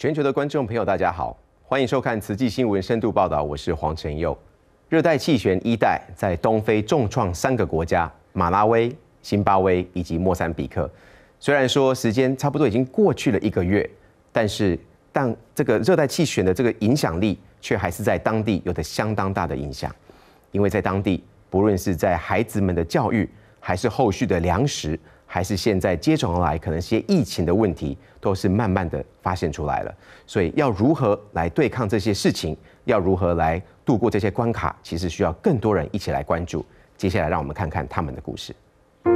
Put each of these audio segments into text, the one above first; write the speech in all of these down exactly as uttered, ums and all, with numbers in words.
全球的观众朋友，大家好，欢迎收看慈济新闻深度报道，我是黄承佑。热带气旋伊代在东非重创三个国家：马拉维、辛巴威以及莫桑比克。虽然说时间差不多已经过去了一个月，但是但这个热带气旋的这个影响力，却还是在当地有着相当大的影响。因为在当地，不论是在孩子们的教育，还是后续的粮食，还是现在接踵而来可能些疫情的问题，都是慢慢的发现出来了。所以要如何来对抗这些事情，要如何来度过这些关卡，其实需要更多人一起来关注。接下来让我们看看他们的故事。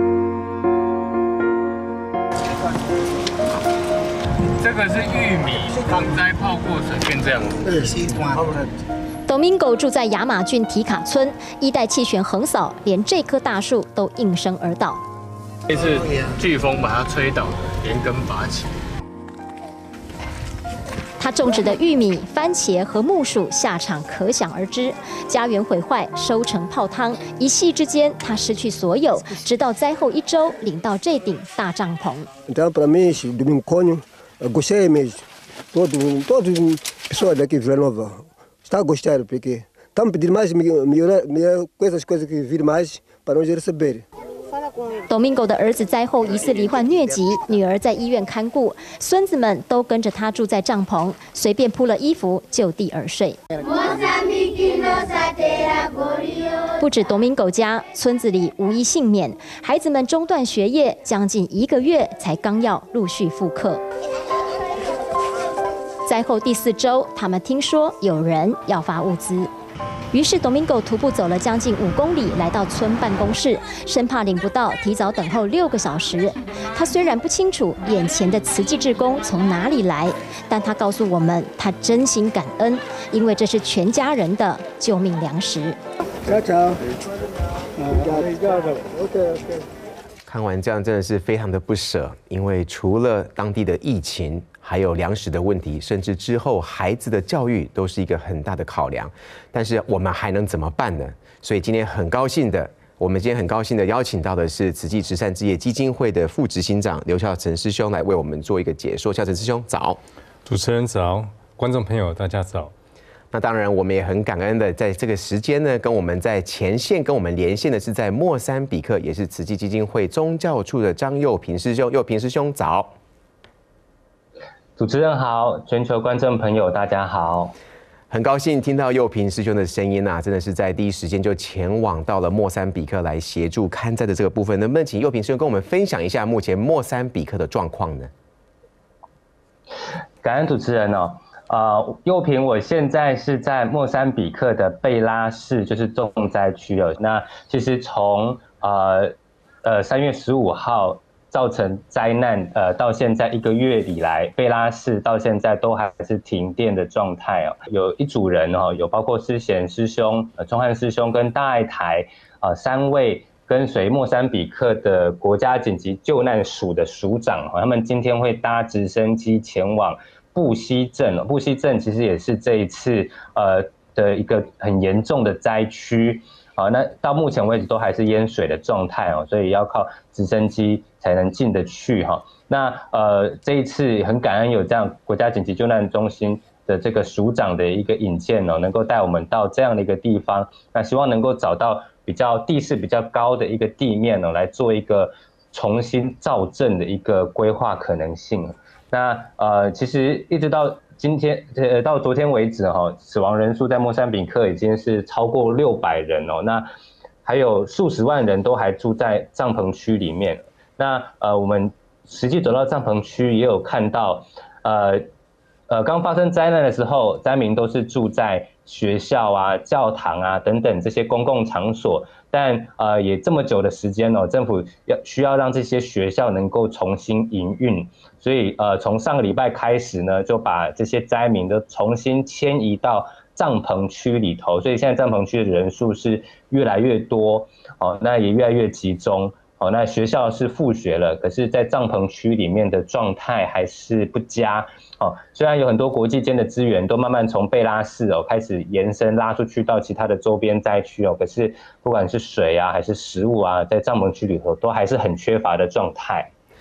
这个是玉米，刚摘泡过水变这样。 Domingo 住在亚马逊提卡村，伊代气旋横扫，连这棵大树都应声而倒。 这是飓风把它吹倒的，连根拔起。 他种植的玉米、番茄和木薯下场可想而知，家园毁坏，收成泡汤，一夕之间他失去所有，直到灾后一周领到这顶大帐篷。 Então, para mim, domingo conho, gostei mesmo. Todo, todo pessoal daqui de Vila Nova está a gostar porque estamos pedindo mais melhorar, melhorar coisas, coisas que vir mais para nós receber. Domingo 的儿子灾后疑似罹患疟疾，女儿在医院看顾，孙子们都跟着他住在帐篷，随便铺了衣服就地而睡。不止 Domingo 家，村子里无一幸免，孩子们中断学业，将近一个月才刚要陆续复课。灾后第四周，他们听说有人要发物资。于是 Domingo 徒步走了将近五公里，来到村办公室，生怕领不到，提早等候六个小时。他虽然不清楚眼前的慈济志工从哪里来，但他告诉我们，他真心感恩，因为这是全家人的救命粮食。 看完这样真的是非常的不舍，因为除了当地的疫情，还有粮食的问题，甚至之后孩子的教育都是一个很大的考量。但是我们还能怎么办呢？所以今天很高兴的，我们今天很高兴的邀请到的是慈济慈善事业基金会的副执行长刘孝成师兄来为我们做一个解说。孝成师兄早， 主持人早，观众朋友大家早。 那当然，我们也很感恩的，在这个时间呢，跟我们在前线跟我们连线的是在莫桑比克，也是慈济基金会宗教处的张佑平师兄。佑平师兄早。 主持人好，全球观众朋友大家好， 很高兴听到佑平师兄的声音啊，真的是在第一时间就前往到了莫桑比克来协助看灾的这个部分，能不能请佑平师兄跟我们分享一下目前莫桑比克的状况呢？ 感恩主持人哦。呃，佑平，我现在是在莫桑比克的贝拉市，就是重灾区哦。那其实从呃呃三月十五号造成灾难，呃到现在一个月以来，贝拉市到现在都还是停电的状态哦。有一组人哦，有包括思贤师兄、呃钟汉师兄跟大爱台呃三位跟随莫桑比克的国家紧急救难署的署长，他们今天会搭直升机前往布希镇。布希镇其实也是这一次呃的一个很严重的灾区，好，那到目前为止都还是淹水的状态哦，所以要靠直升机才能进得去哈。那呃这一次很感恩有这样国家紧急救难中心的这个署长的一个引荐哦，能够带我们到这样的一个地方，那希望能够找到比较地势比较高的一个地面哦，来做一个重新造镇的一个规划可能性。那呃，其实一直到今天，呃，到昨天为止哈、哦，死亡人数在莫桑比克已经是超过六百人哦。那还有数十万人都还住在帐篷区里面。那呃，我们实际走到帐篷区也有看到，呃呃，刚发生灾难的时候，灾民都是住在学校啊、教堂啊等等这些公共场所。但呃，也这么久的时间哦，政府要需要让这些学校能够重新营运，所以呃，从上个礼拜开始呢，就把这些灾民都重新迁移到帐篷区里头，所以现在帐篷区的人数是越来越多哦，那也越来越集中哦。那学校是复学了，可是，在帐篷区里面的状态还是不佳。哦，虽然有很多国际间的资源都慢慢从贝拉市哦开始延伸拉出去到其他的周边灾区哦，可是不管是水啊还是食物啊，在帐篷区里头都还是很缺乏的状态。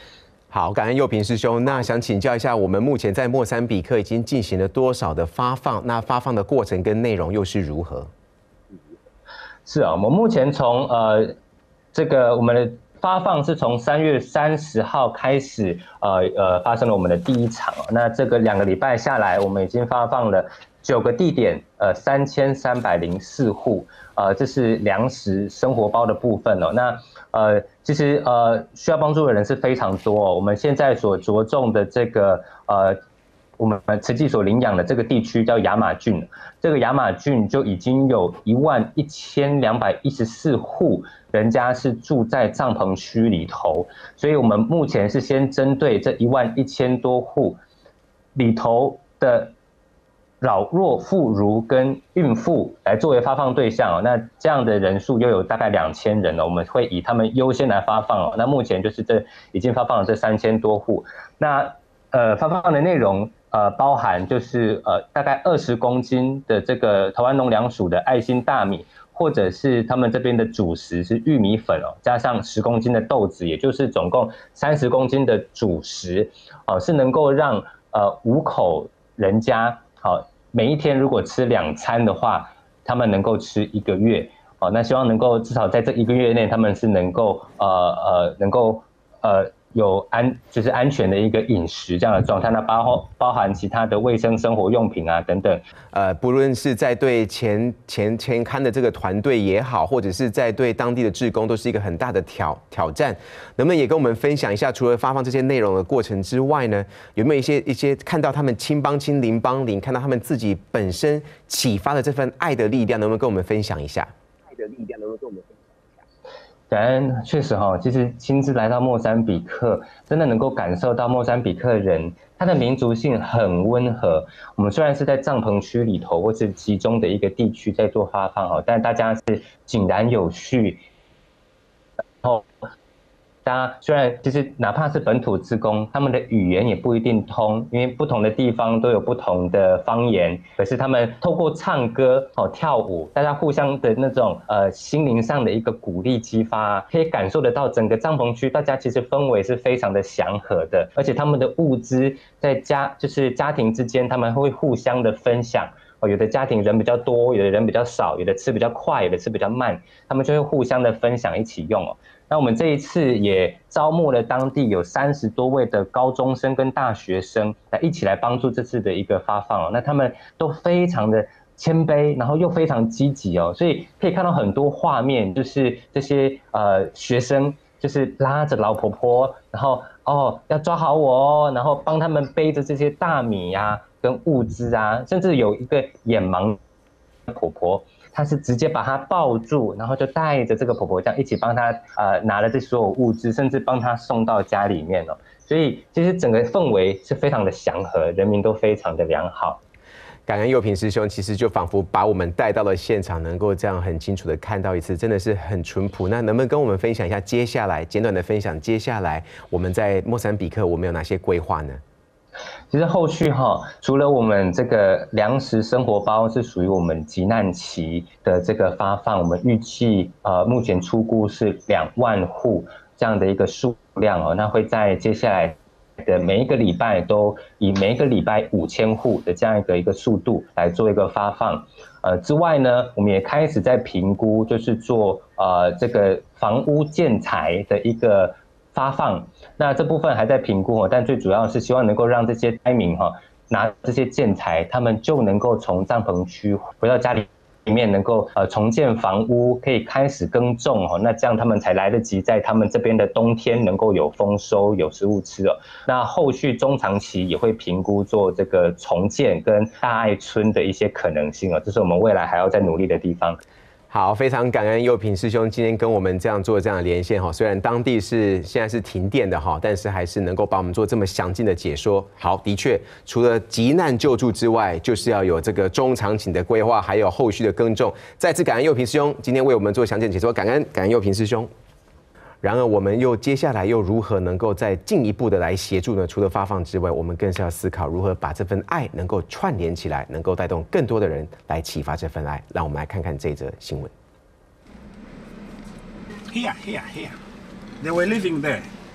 好，感恩佑平师兄。那想请教一下，我们目前在莫桑比克已经进行了多少的发放？那发放的过程跟内容又是如何？ 是啊，我们目前从呃这个我们的发放是从三月三十号开始，呃呃发生了我们的第一场。那这个两个礼拜下来，我们已经发放了九个地点，呃三千三百零四户，呃这是粮食生活包的部分哦。那呃其实呃需要帮助的人是非常多哦。我们现在所着重的这个呃。我们慈济所领养的这个地区叫亚马郡，这个亚马郡就已经有一万一千两百一十四户人家是住在帐篷区里头，所以我们目前是先针对这一万一千多户里头的老弱妇孺跟孕妇来作为发放对象哦。那这样的人数又有大概两千人了，我们会以他们优先来发放哦。那目前就是这已经发放了这三千多户，那呃发放的内容。呃，包含就是呃大概二十公斤的这个台湾农粮署的爱心大米，或者是他们这边的主食是玉米粉哦，加上十公斤的豆子，也就是总共三十公斤的主食哦，是能够让呃五口人家好、哦、每一天如果吃两餐的话，他们能够吃一个月哦。那希望能够至少在这一个月内，他们是能够呃呃能够呃。有安就是安全的一个饮食这样的状态，那包包含其他的卫生生活用品啊等等。 呃，不论是在对前前前刊的这个团队也好，或者是在对当地的志工，都是一个很大的挑挑战。能不能也跟我们分享一下，除了发放这些内容的过程之外呢，有没有一些一些看到他们亲帮亲邻帮邻，看到他们自己本身启发的这份爱的力量，能不能跟我们分享一下？爱的力量能不能跟我们分享？ 感恩，确实哈，其实亲自来到莫桑比克，真的能够感受到莫桑比克人他的民族性很温和。我们虽然是在帐篷区里头或是集中的一个地区在做发放哈，但大家是井然有序，然后大家虽然其实哪怕是本土志工，他们的语言也不一定通，因为不同的地方都有不同的方言。可是他们透过唱歌、哦跳舞，大家互相的那种呃心灵上的一个鼓励激发，可以感受得到整个帐篷区大家其实氛围是非常的祥和的，而且他们的物资在家就是家庭之间他们会互相的分享。哦，有的家庭人比较多，有的人比较少，有的吃比较快，有的吃比较慢，他们就会互相的分享一起用哦。那我们这一次也招募了当地有三十多位的高中生跟大学生来一起来帮助这次的一个发放哦。那他们都非常的谦卑，然后又非常积极哦，所以可以看到很多画面，就是这些呃学生就是拉着老婆婆，然后哦要抓好我哦，然后帮他们背着这些大米呀、啊、跟物资啊，甚至有一个眼盲的婆婆。他是直接把她抱住，然后就带着这个婆婆这样一起帮她呃拿了这所有物资，甚至帮她送到家里面了。所以其实整个氛围是非常的祥和，人民都非常的良好。 感恩佑平师兄，其实就仿佛把我们带到了现场，能够这样很清楚的看到一次，真的是很淳朴。那能不能跟我们分享一下接下来简短的分享，接下来我们在莫桑比克我们有哪些规划呢？ 其实后续哈，除了我们这个粮食生活包是属于我们急难期的这个发放，我们预计呃目前初估是两万户这样的一个数量哦，那会在接下来的每一个礼拜都以每一个礼拜五千户的这样一个一个速度来做一个发放。呃之外呢，我们也开始在评估，就是做呃这个房屋建材的一个发放，那这部分还在评估，但最主要是希望能够让这些灾民哈拿这些建材，他们就能够从帐篷区回到家里里面，能够呃重建房屋，可以开始耕种哦。那这样他们才来得及在他们这边的冬天能够有丰收、有食物吃哦。那后续中长期也会评估做这个重建跟大爱村的一些可能性哦，这是我们未来还要再努力的地方。 好，非常感恩佑平师兄今天跟我们这样做这样的连线哈。虽然当地是现在是停电的哈，但是还是能够帮我们做这么详尽的解说。好，的确，除了急难救助之外，就是要有这个中长期的规划，还有后续的耕种。再次感恩佑平师兄今天为我们做详尽解说，感恩感恩佑平师兄。然而，我们又接下来又如何能够再进一步的来协助呢？除了发放之外，我们更是要思考如何把这份爱能够串联起来，能够带动更多的人来启发这份爱。让我们来看看这则新闻。 Here, here, here. They were living there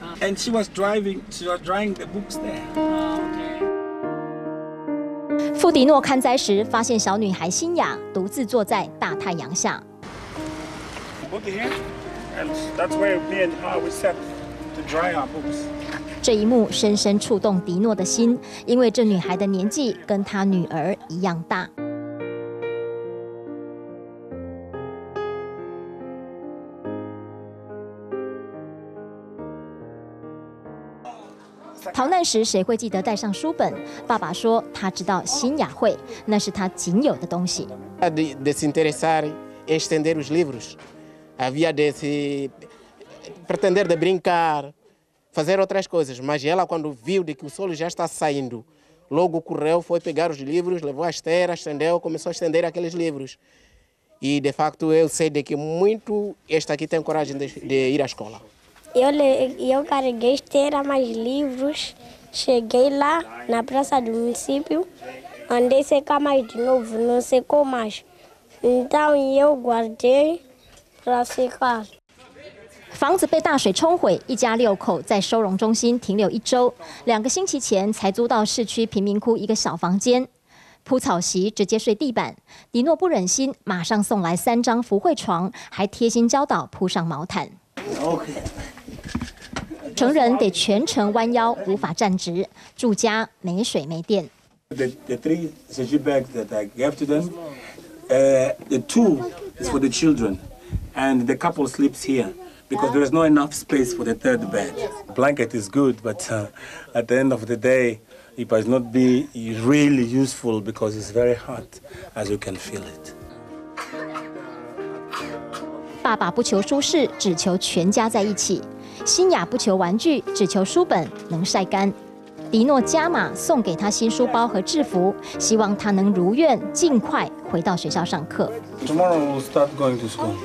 And she was driving, she was drying the books there. 傅迪诺看灾时，发现小女孩欣雅独自坐在大太阳下。 Put here, and that's where me and her we sat to dry our books. 这一幕深深触动迪诺的心，因为这女孩的年纪跟她女儿一样大。逃难时谁会记得带上书本？爸爸说他知道欣雅会，那是他仅有的东西。 De, de se interessar em estender os livros, havia de se pretender de brincar, fazer outras coisas, mas ela quando viu de que o sol já está saindo, logo correu, foi pegar os livros, levou a esteira, estendeu, começou a estender aqueles livros. E de facto eu sei de que muito esta aqui tem coragem de, de ir à escola. Eu, eu carreguei esteira, mais livros, cheguei lá na praça do município, andei secar mais de novo, não secou mais. Então eu guardei para secar. 房子被大水冲毁，一家六口在收容中心停留一周，两个星期前才租到市区贫民窟一个小房间，铺草席，直接睡地板。迪诺不忍心，马上送来三张福慧床，还贴心教导铺上毛毯。 Okay. 成人得全程弯腰，无法站直。住家没水没电。 The, the three sachet bags that I gave to them, uh, the two is for the children, and the couple sleeps here because there is not enough space for the third bed. Blanket is good, but uh, at the end of the day, it might not be really useful because it's very hot, as you can feel it. 爸爸不求舒适，只求全家在一起。欣雅不求玩具，只求书本能晒干。迪诺加码送给他新书包和制服，希望他能如愿尽快回到学校上课。 Tomorrow we'll start going to school.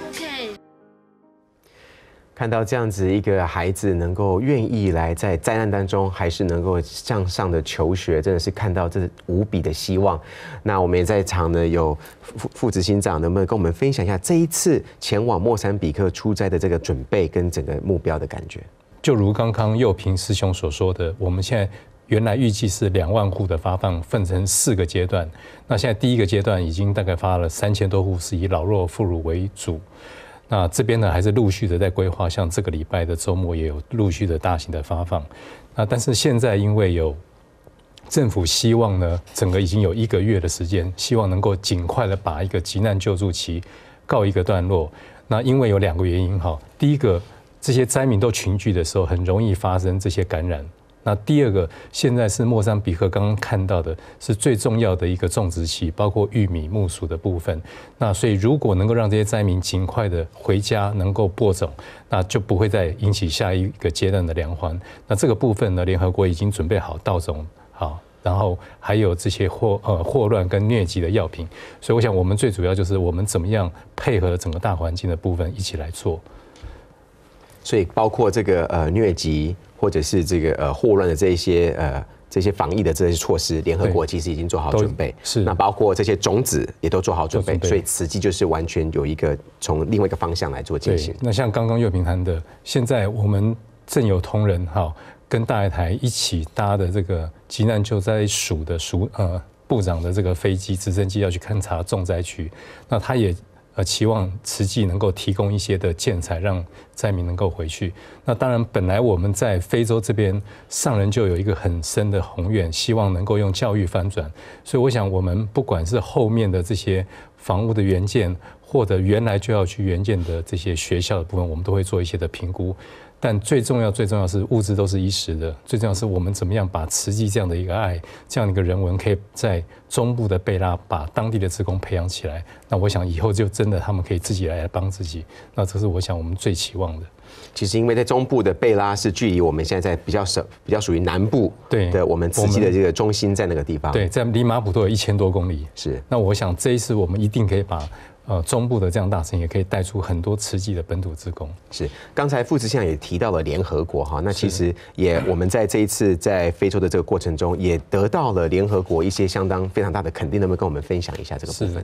看到这样子一个孩子能够愿意来在灾难当中，还是能够向上的求学，真的是看到这无比的希望。那我们也在场呢，有副副执行长，能不能跟我们分享一下这一次前往莫桑比克出差的这个准备跟整个目标的感觉？ 就如刚刚佑平师兄所说的，我们现在原来预计是两万户的发放，分成四个阶段。那现在第一个阶段已经大概发了三千多户，是以老弱妇孺为主。那这边呢，还是陆续的在规划，像这个礼拜的周末也有陆续的大型的发放。那但是现在因为有政府希望呢，整个已经有一个月的时间，希望能够尽快的把一个急难救助期告一个段落。那因为有两个原因哈，第一个，这些灾民都群聚的时候，很容易发生这些感染。那第二个，现在是莫桑比克刚刚看到的是最重要的一个种植期，包括玉米、木薯的部分。那所以如果能够让这些灾民尽快的回家，能够播种，那就不会再引起下一个阶段的粮荒。那这个部分呢，联合国已经准备好稻种，好，然后还有这些霍呃霍乱跟疟疾的药品。所以我想，我们最主要就是我们怎么样配合整个大环境的部分一起来做。 所以包括这个呃疟疾。或者是这个呃霍乱的这一些呃这些防疫的这些措施，联合国其实已经做好准备。 是， 那包括这些种子也都做好准备，所以慈济就是完全有一个从另外一个方向来做进行。 那像刚刚佑平谈的，现在我们正有同仁哈，跟大爱台一起搭的这个急难救灾署的署呃部长的这个飞机直升机要去勘察重灾区，那他也。呃，期望慈济能够提供一些的建材，让灾民能够回去。那当然，本来我们在非洲这边上人就有一个很深的宏愿，希望能够用教育翻转。所以我想，我们不管是后面的这些房屋的原建，或者原来就要去原建的这些学校的部分，我们都会做一些的评估。但最重要、最重要是物资都是一时的，最重要是我们怎么样把慈济这样的一个爱、这样的一个人文，可以在中部的贝拉把当地的志工培养起来。那我想以后就真的他们可以自己来帮自己。那这是我想我们最期望的。 其实因为在中部的贝拉是距离我们现在在比较省、比较属于南部的我们慈济的这个中心在那个地方。 对，在离马普都有一千多公里。 是。 那我想这一次我们一定可以把。呃，中部的这样大城也可以带出很多慈济的本土志工。 是，刚才副执行长也提到了联合国哈，那其实也我们在这一次在非洲的这个过程中，也得到了联合国一些相当非常大的肯定，能不能跟我们分享一下这个部分？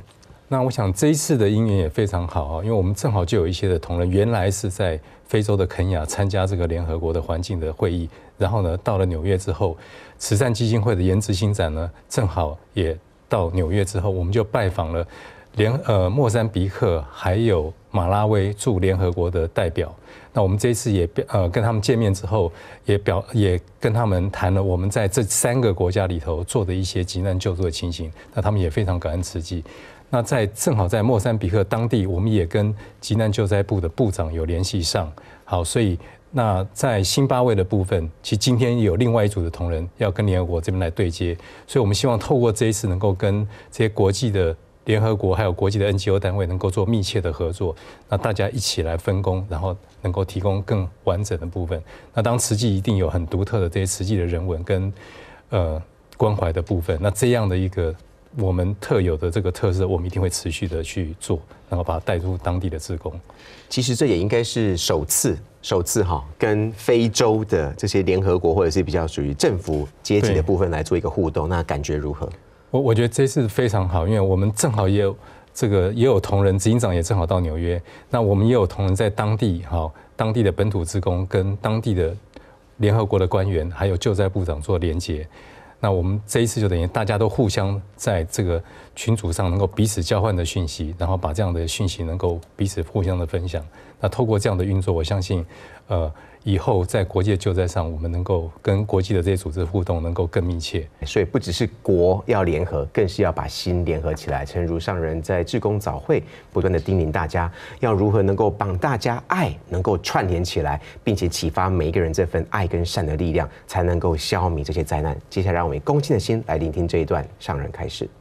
那我想这一次的因缘也非常好啊，因为我们正好就有一些的同仁原来是在非洲的肯亚参加这个联合国的环境的会议，然后呢到了纽约之后，慈善基金会的颜值新展呢正好也到纽约之后，我们就拜访了联呃莫桑比克还有马拉维驻联合国的代表。那我们这一次也呃跟他们见面之后，也表也跟他们谈了我们在这三个国家里头做的一些急难救助的情形，那他们也非常感恩慈济。那在正好在莫桑比克当地，我们也跟急难救灾部的部长有联系上。好，所以那在辛巴威的部分，其实今天有另外一组的同仁要跟联合国这边来对接，所以我们希望透过这一次能够跟这些国际的联合国还有国际的 N G O 单位能够做密切的合作，那大家一起来分工，然后能够提供更完整的部分。那当慈济一定有很独特的这些慈济的人文跟呃关怀的部分，那这样的一个我们特有的这个特色，我们一定会持续的去做，然后把它带入当地的志工。 其实这也应该是首次，首次哈，跟非洲的这些联合国或者是比较属于政府阶级的部分来做一个互动，那感觉如何？ 我我觉得这次非常好，因为我们正好也有这个也有同仁，执行长也正好到纽约，那我们也有同仁在当地哈，当地的本土志工跟当地的联合国的官员还有救灾部长做连结。那我们这一次就等于大家都互相在这个群组上能够彼此交换的讯息，然后把这样的讯息能够彼此互相的分享。那透过这样的运作，我相信，呃，以后在国际的救灾上，我们能够跟国际的这些组织互动能够更密切。 所以不只是国要联合，更是要把心联合起来。诚如上人在志工早会不断的叮咛大家，要如何能够帮大家爱能够串联起来，并且启发每一个人这份爱跟善的力量，才能够消弭这些灾难。接下来让我们以恭敬的心来聆听这一段上人开示。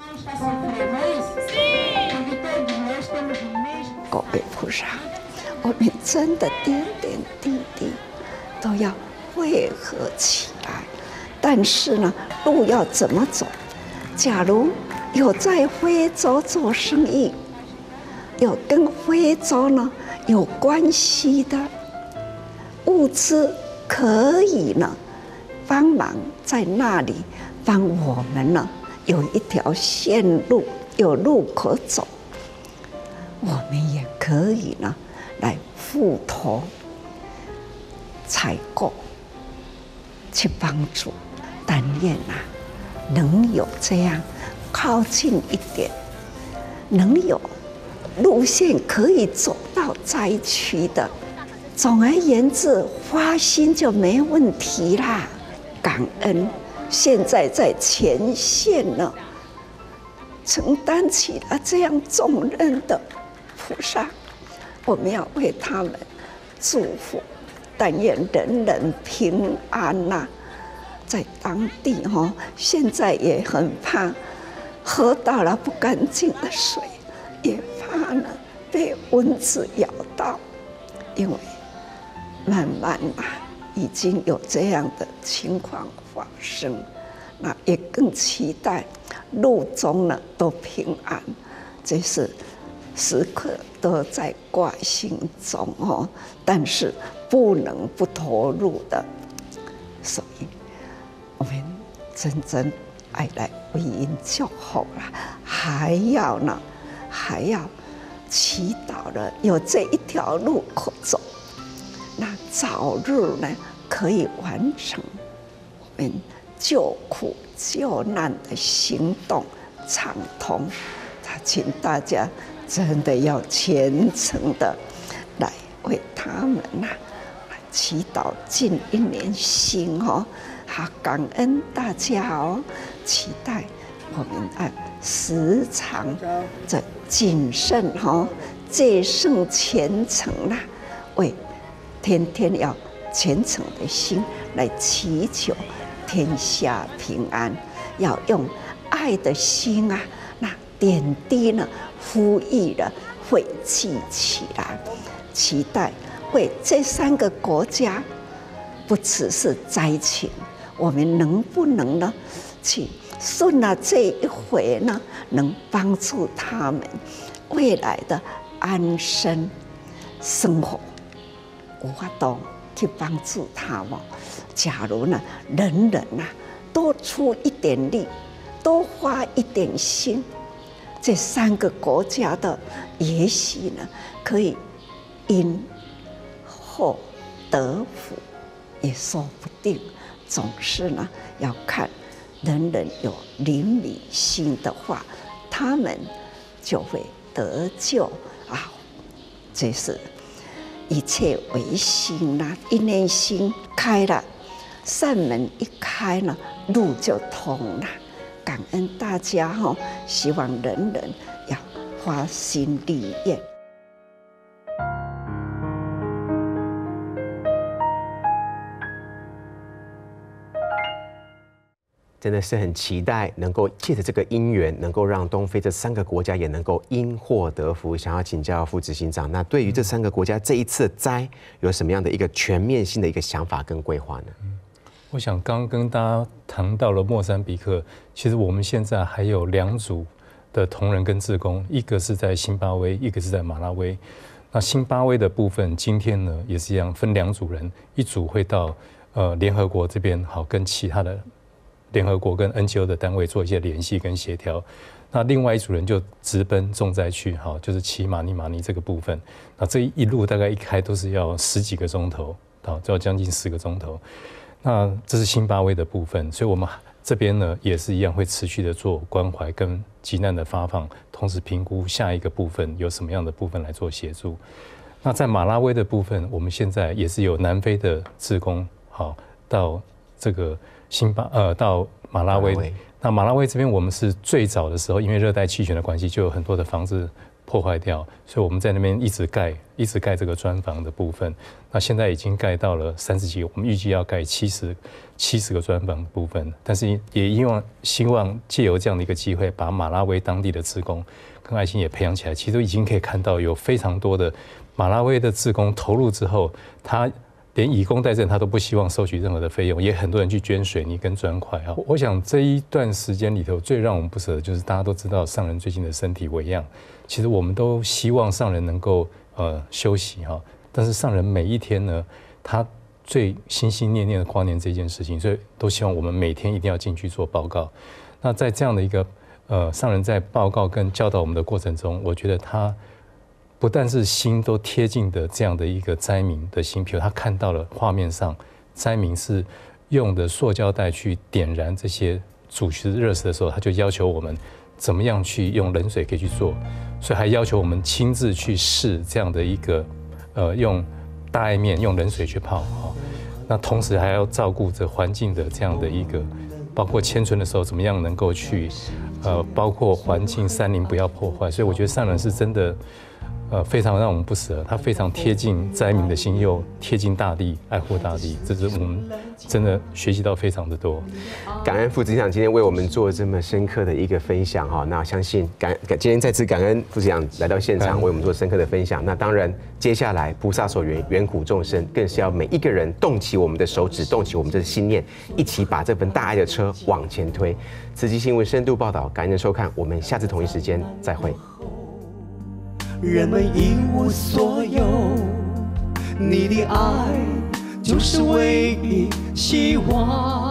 各位菩萨，我们真的点点滴滴都要汇合起来，但是呢，路要怎么走？假如有在非洲做生意，有跟非洲呢有关系的物资，可以呢帮忙在那里帮我们呢有一条线路，有路可走。我们也可以呢来付托采购去帮助，但愿啊能有这样靠近一点，能有路线可以走到灾区的。总而言之，花心就没问题啦。感恩现在在前线呢，承担起了这样重任的菩萨，我们要为他们祝福，但愿人人平安呐、啊。在当地哈、哦，现在也很怕喝到了不干净的水，也怕呢被蚊子咬到，因为慢慢啊已经有这样的情况发生，那也更期待路中呢都平安，这是时刻都在挂心中哦，但是不能不投入的，所以我们真正爱来为因救后了，还要呢，还要祈祷了，有这一条路可走，那早日呢可以完成我们救苦救难的行动畅通。他请大家真的要虔诚的来为他们呐、啊、来祈祷，尽一年心哦，好感恩大家哦，期待我们啊时常的谨慎哦，戒慎虔诚啦，为天天要虔诚的心来祈求天下平安，要用爱的心啊，那点滴呢呼吁了汇集起来，期待为这三个国家，不只是灾情，我们能不能呢去顺了这一回呢，能帮助他们未来的安身生活，有法度去帮助他们。假如呢，人人啊都出一点力，多花一点心， 这三个国家的，也许呢可以因祸得福，也说不定。总是呢要看人人有怜悯心的话，他们就会得救啊！这是一切唯心呐，一念心开了，善门一开呢，路就通了。感恩大家哈、哦，希望人人要发心立愿。 真的是很期待能够借着这个因缘，能够让东非这三个国家也能够因祸得福。想要请教副执行长，那对于这三个国家这一次的灾，有什么样的一个全面性的一个想法跟规划呢？ 嗯，我想刚刚跟大家谈到了莫桑比克，其实我们现在还有两组的同仁跟志工，一个是在辛巴威，一个是在马拉威。那辛巴威的部分，今天呢也是一样，分两组人，一组会到呃联合国这边，好跟其他的联合国跟 N G O 的单位做一些联系跟协调。那另外一组人就直奔重灾区，好，就是骑马尼马尼这个部分。那这一路大概一开都是要十几个钟头，好，就要将近十个钟头。那这是辛巴威的部分，所以我们这边呢也是一样会持续的做关怀跟急难的发放，同时评估下一个部分有什么样的部分来做协助。那在马拉威的部分，我们现在也是有南非的志工，好，到这个辛巴呃到马拉威。马拉威那马拉威这边我们是最早的时候，因为热带气旋的关系，就有很多的房子破坏掉，所以我们在那边一直盖，一直盖这个砖房的部分。那现在已经盖到了三十几个，我们预计要盖七十七十个砖房的部分。但是也希望希望借由这样的一个机会，把马拉威当地的志工跟爱心也培养起来。其实已经可以看到有非常多的马拉威的志工投入之后，他连以工代赈他都不希望收取任何的费用，也很多人去捐水泥跟砖块啊。我想这一段时间里头，最让我们不舍的就是大家都知道上人最近的身体为恙，其实我们都希望上人能够呃休息哈，但是上人每一天呢，他最心心念念的挂念这件事情，所以都希望我们每天一定要进去做报告。那在这样的一个呃上人在报告跟教导我们的过程中，我觉得他不但是心都贴近的这样的一个灾民的心，比如他看到了画面上灾民是用的塑胶袋去点燃这些主食热食的时候，他就要求我们怎么样去用冷水可以去做，所以还要求我们亲自去试这样的一个呃用大艾面用冷水去泡哈。那同时还要照顾着环境的这样的一个，包括迁村的时候怎么样能够去呃包括环境山林不要破坏，所以我觉得上人是真的。呃，非常让我们不舍，他非常贴近灾民的心，又贴近大地，爱护大地，这是我们真的学习到非常的多。 感恩副执行长今天为我们做这么深刻的一个分享哈，那相信感感今天再次感恩副执行长来到现场为我们做深刻的分享。那当然，接下来菩萨所缘缘苦众生，更是要每一个人动起我们的手指，动起我们的心念，一起把这份大爱的车往前推。慈济新闻深度报道，感恩收看，我们下次同一时间再会。 人们一无所有，你的爱就是唯一希望。